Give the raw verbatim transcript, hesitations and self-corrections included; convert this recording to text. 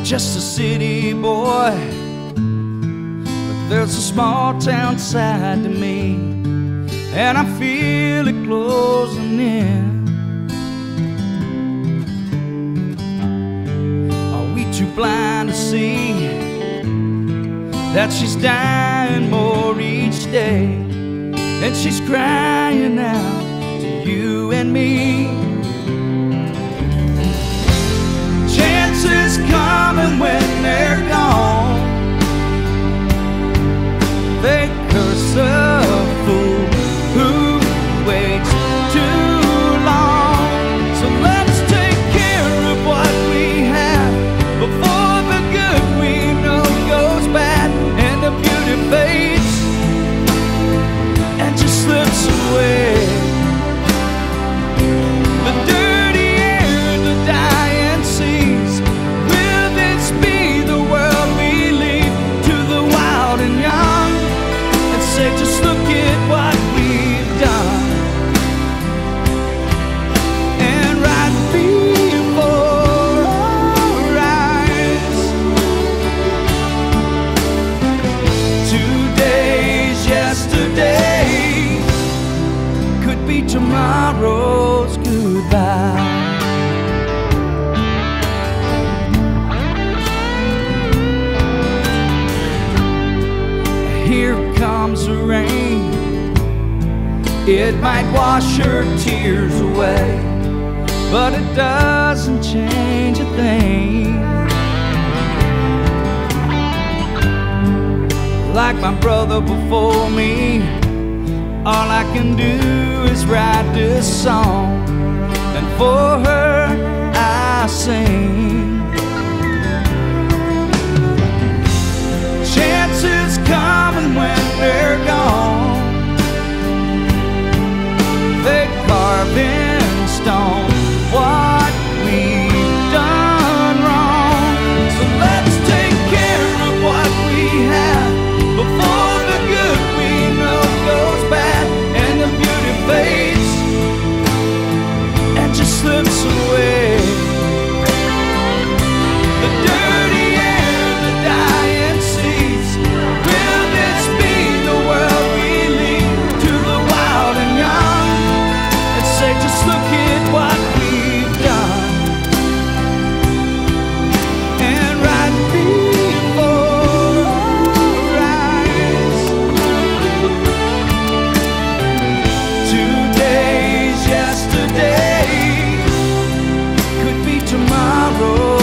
just a city boy, but there's a small town side to me, and I feel it closing in. Are we too blind to see that she's dying more each day, and she's crying out to you and me? Chances coming when they're gone, they curse a fool who waits too long. So let's take care of what we have before the good we know goes bad, and the beauty fades and just slips away. The dirty air, the dying seas, will this be the world we leave to the wild and young, and say just look at what we've done? And right before our eyes, today's yesterday could be tomorrow's goodbye. Here comes the rain, it might wash her tears away, but it doesn't change a thing. Like my brother before me, all I can do is write this song, and for her I sing. Chances coming when they're gone, they carve in stone what we've done wrong. So let's take care of what we have before the good we know goes bad, and the beauty fades and just slips away. The dirty air, the dying seas, will this be the world we leave to the wild and young, and say just look at what we've done? And right before our eyes, today's yesterday could be tomorrow.